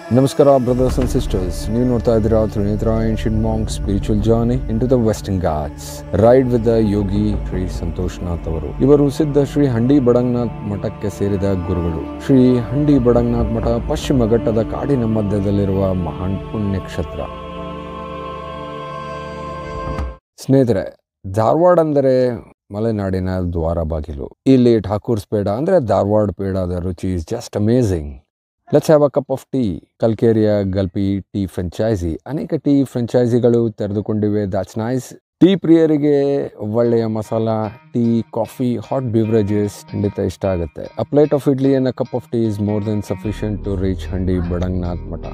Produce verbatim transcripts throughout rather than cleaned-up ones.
Namshakara Brothers and Sisters, ನೀವು ನೋಡ್ತಾ ಇದ್ದೀರಾ three netra Ancient Monk spiritual journey into the Westernghats. Ride with the yogi Shri Santosh Nath ಅವರು. ಇವರು ಸಿದ್ಧ ಶ್ರೀ ಹಂಡಿ ಬಡಂಗನಾಥ್ ಮಠಕ್ಕೆ ಸೇರಿದ ಗುರುಗಳು. ಶ್ರೀ ಹಂಡಿ ಬಡಂಗನಾಥ್ ಮಠ ಪಶ್ಚಿಮ ಘಟ್ಟದ ಕಾಡಿನ ಮಧ್ಯದಲ್ಲಿರುವ ಮಹಾನ್ ಪುಣ್ಯಕ್ಷೇತ್ರ. ಸ್ನೇಹಿತರೆ, ಧಾರವಾಡ ಅಂದರೆ ಮಲೆನಾಡಿನ ದ್ವಾರ ಬಾಗಿಲು. ಇಲ್ಲಿ ಠಾಕೂರ್ಸ್ ಪೇಡ ಅಂದರೆ ಧಾರವಾಡ ಪೇಡದ ರುಚಿ is just amazing. Let's have a cup of tea. ಕಲ್ಕೇರಿಯ ಗಲ್ಪಿ ಟೀ ಫ್ರೆಂಚೈಸಿ ಅನೇಕ ಟೀ ಫ್ರೆಂಚೈಸಿಗಳು ತೆರೆದುಕೊಂಡಿವೆ. That's nice. ಟೀ ಪ್ರಿಯರಿಗೆ ಒಳ್ಳೆಯ masala tea, coffee, hot beverages ಖಂಡಿತ ಇಷ್ಟ ಆಗುತ್ತೆ. A plate of idli and a cup of tea is more than sufficient to reach Handi Badanganath Math.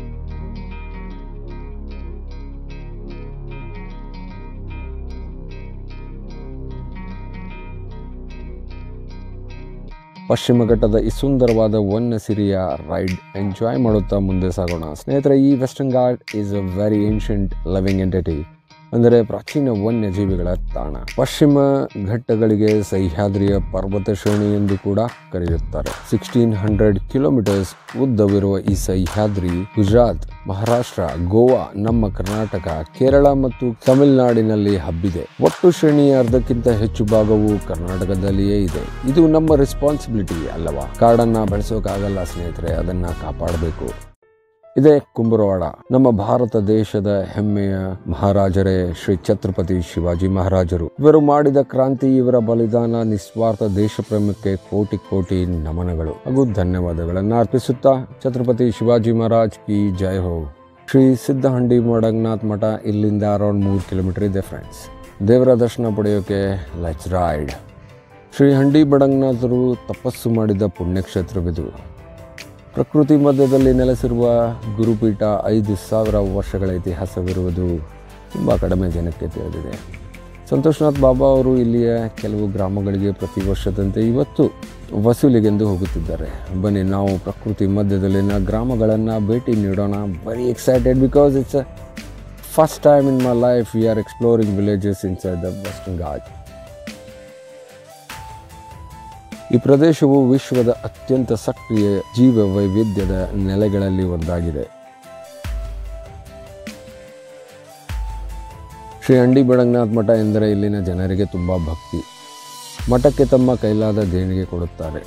ಪಶ್ಚಿಮ ಘಟ್ಟದ ಈ ಸುಂದರವಾದ ವನ್ಯ ಸಿರಿಯ ರೈಡ್ ಎಂಜಾಯ್ ಮಾಡುತ್ತಾ ಮುಂದೆ ಸಾಗೋಣ. ಸ್ನೇಹಿತರೆ, ಈ Western Ghat is a very ancient living entity, ಅಂದರೆ ಪ್ರಾಚೀನ ವನ್ಯಜೀವಿಗಳ ತಾಣ. ಪಶ್ಚಿಮ ಘಟ್ಟಗಳಿಗೆ ಸಹ್ಯಾದ್ರಿಯ ಪರ್ವತ ಶ್ರೇಣಿ ಎಂದು ಕೂಡ ಕರೆಯುತ್ತಾರೆ. ಸಿಕ್ಸ್ಟೀನ್ ಹಂಡ್ರೆಡ್ ಕಿಲೋಮೀಟರ್ಸ್ ಉದ್ದವಿರುವ ಈ ಸಹ್ಯಾದ್ರಿ ಗುಜರಾತ್, ಮಹಾರಾಷ್ಟ್ರ, ಗೋವಾ, ನಮ್ಮ ಕರ್ನಾಟಕ, ಕೇರಳ ಮತ್ತು ತಮಿಳುನಾಡಿನಲ್ಲಿ ಹಬ್ಬಿದೆ. ಒಟ್ಟು ಶ್ರೇಣಿಯ ಅರ್ಧಕ್ಕಿಂತ ಹೆಚ್ಚು ಭಾಗವು ಕರ್ನಾಟಕದಲ್ಲಿಯೇ ಇದೆ. ಇದು ನಮ್ಮ ರೆಸ್ಪಾನ್ಸಿಬಿಲಿಟಿ ಅಲ್ಲವಾ? ಕಾಡನ್ನ ಬೆಳೆಸೋಕ್ಕಾಗಲ್ಲ ಸ್ನೇಹಿತರೆ, ಅದನ್ನ ಕಾಪಾಡಬೇಕು. ಇದೇ ಕುಂಬರವಾಡ. ನಮ್ಮ ಭಾರತ ದೇಶದ ಹೆಮ್ಮೆಯ ಮಹಾರಾಜರೇ ಶ್ರೀ ಛತ್ರಪತಿ ಶಿವಾಜಿ ಮಹಾರಾಜರು. ಇವರು ಮಾಡಿದ ಕ್ರಾಂತಿ, ಇವರ ಬಲಿದಾನ, ನಿಸ್ವಾರ್ಥ ದೇಶ ಪ್ರೇಮಕ್ಕೆ ಕೋಟಿ ಕೋಟಿ ನಮನಗಳು ಹಾಗೂ ಧನ್ಯವಾದಗಳನ್ನು ಅರ್ಪಿಸುತ್ತಾ ಛತ್ರಪತಿ ಶಿವಾಜಿ ಮಹಾರಾಜ್ ಕಿ ಜೈ ಹೋ. ಶ್ರೀ ಸಿದ್ಧಹಂಡಿ ಬಡಂಗನಾಥ್ ಮಠ ಇಲ್ಲಿಂದ ಅರೌಂಡ್ ಮೂರು ಕಿಲೋಮೀಟರ್ ಇದೆ ಫ್ರೆಂಡ್ಸ್. ದೇವರ ದರ್ಶನ ಪಡೆಯೋಕೆ ಲೆಟ್ಸ್ ರೈಡ್. ಶ್ರೀ ಹಂಡಿ ಬಡಂಗನಾಥರು ತಪಸ್ಸು ಮಾಡಿದ ಪುಣ್ಯಕ್ಷೇತ್ರವಿದು. ಪ್ರಕೃತಿ ಮಧ್ಯದಲ್ಲಿ ನೆಲೆಸಿರುವ ಗುರುಪೀಠ ಐದು ಸಾವಿರ ವರ್ಷಗಳ ಇತಿಹಾಸವಿರುವುದು ತುಂಬ ಕಡಿಮೆ ಜನಕ್ಕೆ ತಿಳಿದಿದೆ. ಸಂತೋಷ್ನಾಥ್ ಬಾಬಾ ಅವರು ಇಲ್ಲಿಯ ಕೆಲವು ಗ್ರಾಮಗಳಿಗೆ ಪ್ರತಿ ವರ್ಷದಂತೆ ಇವತ್ತು ವಸೂಲಿಗೆಂದು ಹೋಗುತ್ತಿದ್ದಾರೆ. ಬನ್ನಿ ನಾವು ಪ್ರಕೃತಿ ಮಧ್ಯದಲ್ಲಿನ ಗ್ರಾಮಗಳನ್ನು ಭೇಟಿ ನೀಡೋಣ. Very excited because it's a first time in my life we are exploring villages inside the Western Ghat. ಈ ಪ್ರದೇಶವು ವಿಶ್ವದ ಅತ್ಯಂತ ಸಕ್ರಿಯ ಜೀವ ವೈವಿಧ್ಯದ ನೆಲೆಗಳಲ್ಲಿ ಒಂದಾಗಿದೆ. ಶ್ರೀ ಹಂಡಿ ಬಡಂಗನಾಥ್ ಮಠ ಎಂದರೆ ಇಲ್ಲಿನ ಜನರಿಗೆ ತುಂಬ ಭಕ್ತಿ. ಮಠಕ್ಕೆ ತಮ್ಮ ಕೈಲಾದ ದೇಣಿಗೆ ಕೊಡುತ್ತಾರೆ.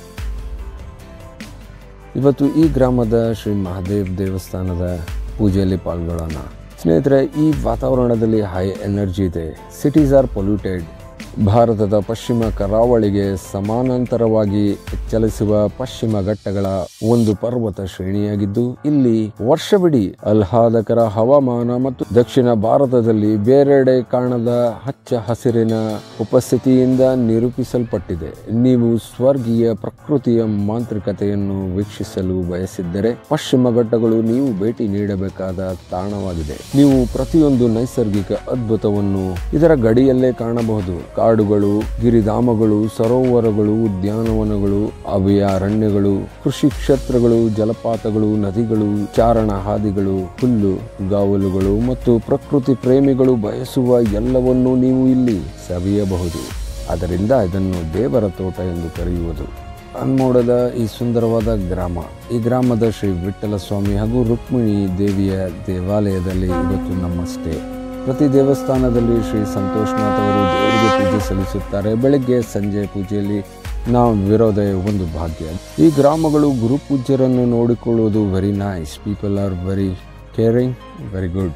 ಇವತ್ತು ಈ ಗ್ರಾಮದ ಶ್ರೀ ಮಹಾದೇವ್ ದೇವಸ್ಥಾನದ ಪೂಜೆಯಲ್ಲಿ ಪಾಲ್ಗೊಳ್ಳೋಣ. ಸ್ನೇಹಿತರೆ, ಈ ವಾತಾವರಣದಲ್ಲಿ ಹೈ ಎನರ್ಜಿ ಇದೆ. Cities are polluted. ಭಾರತದ ಪಶ್ಚಿಮ ಕರಾವಳಿಗೆ ಸಮಾನಾಂತರವಾಗಿ ಚಲಿಸುವ ಪಶ್ಚಿಮ ಘಟ್ಟಗಳ ಒಂದು ಪರ್ವತ ಶ್ರೇಣಿಯಾಗಿದ್ದು, ಇಲ್ಲಿ ವರ್ಷವಿಡೀ ಆಹ್ಲಾದಕರ ಹವಾಮಾನ ಮತ್ತು ದಕ್ಷಿಣ ಭಾರತದಲ್ಲಿ ಬೇರೆಡೆ ಕಾಣದ ಹಚ್ಚ ಹಸಿರಿನ ಉಪಸ್ಥಿತಿಯಿಂದ ನಿರೂಪಿಸಲ್ಪಟ್ಟಿದೆ. ನೀವು ಸ್ವರ್ಗೀಯ ಪ್ರಕೃತಿಯ ಮಾಂತ್ರಿಕತೆಯನ್ನು ವೀಕ್ಷಿಸಲು ಬಯಸಿದ್ದರೆ ಪಶ್ಚಿಮ ಘಟ್ಟಗಳು ನೀವು ಭೇಟಿ ನೀಡಬೇಕಾದ ತಾಣವಾಗಿದೆ. ನೀವು ಪ್ರತಿಯೊಂದು ನೈಸರ್ಗಿಕ ಅದ್ಭುತವನ್ನು ಇದರ ಗಡಿಯಲ್ಲೇ ಕಾಣಬಹುದು. ಕಾಡುಗಳು, ಗಿರಿಧಾಮಗಳು, ಸರೋವರಗಳು, ಉದ್ಯಾನವನಗಳು, ಅಭಯಾರಣ್ಯಗಳು, ಕೃಷಿ ಕ್ಷೇತ್ರಗಳು, ಜಲಪಾತಗಳು, ನದಿಗಳು, ಚಾರಣ ಹಾದಿಗಳು, ಹುಲ್ಲು ಗಾವಲುಗಳು ಮತ್ತು ಪ್ರಕೃತಿ ಪ್ರೇಮಿಗಳು ಬಯಸುವ ಎಲ್ಲವನ್ನೂ ನೀವು ಇಲ್ಲಿ ಸವಿಯಬಹುದು. ಅದರಿಂದ ಇದನ್ನು ದೇವರ ತೋಟ ಎಂದು ಕರೆಯುವುದು. ಅನ್ಮೋಡದ ಈ ಸುಂದರವಾದ ಗ್ರಾಮ. ಈ ಗ್ರಾಮದ ಶ್ರೀ ವಿಠ್ಠಲ ಸ್ವಾಮಿ ಹಾಗೂ ರುಕ್ಮಿಣಿ ದೇವಿಯ ದೇವಾಲಯದಲ್ಲಿ ಇವತ್ತು ನಮ್ಮ ಸ್ಟೇ. ಪ್ರತಿ ದೇವಸ್ಥಾನದಲ್ಲಿ ಶ್ರೀ ಸಂತೋಷ್ನಾಥ್ ಅವರು ದೇವರಿಗೆ ಪೂಜೆ ಸಲ್ಲಿಸುತ್ತಾರೆ. ಬೆಳಗ್ಗೆ ಸಂಜೆ ಪೂಜೆಯಲ್ಲಿ ನಾವು ವಿರೋಧ ಒಂದು ಭಾಗ್ಯ. ಈ ಗ್ರಾಮಗಳು ಗುರುಪೂಜ್ಯರನ್ನು ನೋಡಿಕೊಳ್ಳುವುದು very nice. People are very caring, very good.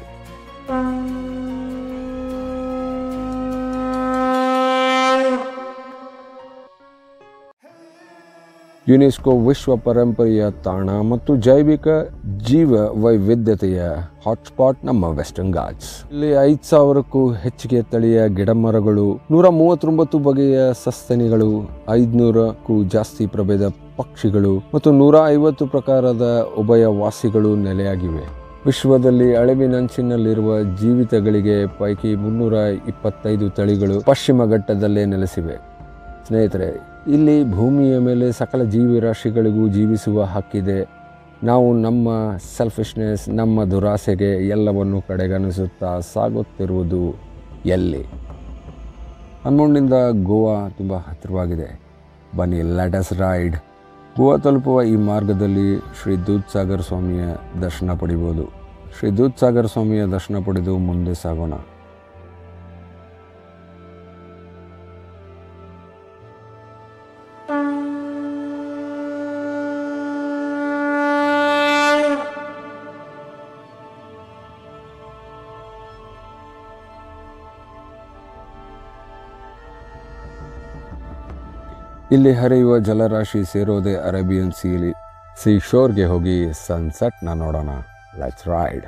UNESCO ವಿಶ್ವ ಪರಂಪರೆಯ ತಾಣ ಮತ್ತು ಜೈವಿಕ ಜೀವ ವೈವಿಧ್ಯತೆಯ ಹಾಟ್ಸ್ಪಾಟ್ ನಮ್ಮ ವೆಸ್ಟರ್ನ್ ಘಾಟ್ಸ್. ಇಲ್ಲಿ ಐದು ಸಾವಿರಕ್ಕೂ ಹೆಚ್ಚಿಗೆ ತಳಿಯ ಗಿಡಮರಗಳು, ನೂರ ಮೂವತ್ತೊಂಬತ್ತು ಬಗೆಯ ಸಸ್ತನಿಗಳು, ಐದುನೂರಕ್ಕೂ ಜಾಸ್ತಿ ಪ್ರಭೇದ ಪಕ್ಷಿಗಳು ಮತ್ತು ನೂರ ಐವತ್ತು ಪ್ರಕಾರದ ಉಭಯವಾಸಿಗಳು ನೆಲೆಯಾಗಿವೆ. ವಿಶ್ವದಲ್ಲಿ ಅಳಿವಿನಂಚಿನಲ್ಲಿರುವ ಜೀವಿತಗಳಿಗೆ ಪೈಕಿ ಮುನ್ನೂರ ಇಪ್ಪತ್ತೈದು ತಳಿಗಳು ಪಶ್ಚಿಮ ಘಟ್ಟದಲ್ಲೇ ನೆಲೆಸಿವೆ. ಸ್ನೇಹಿತರೆ, ಇಲ್ಲಿ ಭೂಮಿಯ ಮೇಲೆ ಸಕಲ ಜೀವಿರಾಶಿಗಳಿಗೂ ಜೀವಿಸುವ ಹಕ್ಕಿದೆ. ನಾವು ನಮ್ಮ ಸೆಲ್ಫಿಶ್ನೆಸ್, ನಮ್ಮ ದುರಾಸೆಗೆ ಎಲ್ಲವನ್ನು ಕಡೆಗಣಿಸುತ್ತಾ ಸಾಗುತ್ತಿರುವುದು ಎಲ್ಲಿ? ಹನುಮಂಡಿಂದ ಗೋವಾ ತುಂಬ ಹತ್ತಿರವಾಗಿದೆ. ಬನ್ನಿ ಲೆಟ್ ಅಸ್ ರೈಡ್. ಗೋವಾ ತಲುಪುವ ಈ ಮಾರ್ಗದಲ್ಲಿ ಶ್ರೀ ದೂದ್ಸಾಗರ್ ಸ್ವಾಮಿಯ ದರ್ಶನ ಪಡಿಬೋದು. ಶ್ರೀ ದೂದ್ಸಾಗರ್ ಸ್ವಾಮಿಯ ದರ್ಶನ ಪಡೆದು ಮುಂದೆ ಸಾಗೋಣ. ಇಲ್ಲಿ ಹರಿಯುವ ಜಲರಾಶಿ ಸೇರೋದೆ ಅರೇಬಿಯನ್ ಸೀಲಿ ಸೀ ಶೋರ್ಗೆ ಹೋಗಿ ಸನ್ಸೆಟ್ನ ನೋಡೋಣ. Let's ride.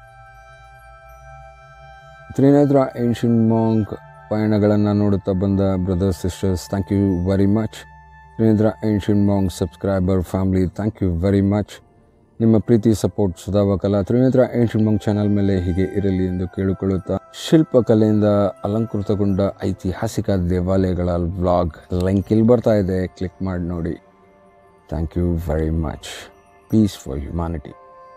Trinetra ancient monk ಪಯಣಗಳನ್ನು ನೋಡುತ್ತಾ ಬಂದ brothers sisters, thank you very much. Trinetra ancient monk subscriber family, thank you very much. ನಿಮ್ಮ ಪ್ರೀತಿ ಸಪೋರ್ಟ್ ಸದಾವಕಾಲ ತ್ರಿನೇತ್ರ ಏನ್ಷಿಯಂಟ್ ಮಾಂಕ್ ಚಾನಲ್ ಮೇಲೆ ಹೀಗೆ ಇರಲಿ ಎಂದು ಕೇಳಿಕೊಳ್ಳುತ್ತಾ, ಶಿಲ್ಪಕಲೆಯಿಂದ ಅಲಂಕೃತಗೊಂಡ ಐತಿಹಾಸಿಕ ದೇವಾಲಯಗಳ ವ್ಲಾಗ್ ಲಿಂಕ್ ಇಲ್ಲಿ ಬರ್ತಾ ಇದೆ, ಕ್ಲಿಕ್ ಮಾಡಿ ನೋಡಿ. Thank you very much. Peace for humanity.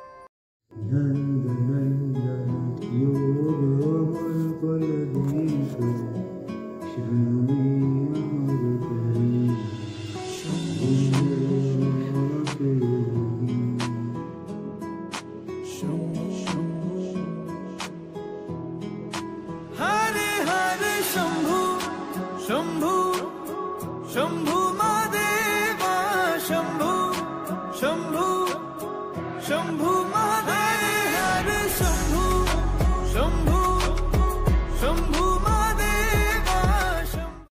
Shambhu Shambhu Mahadeva Shambhu Shambhu Shambhu Mahadeva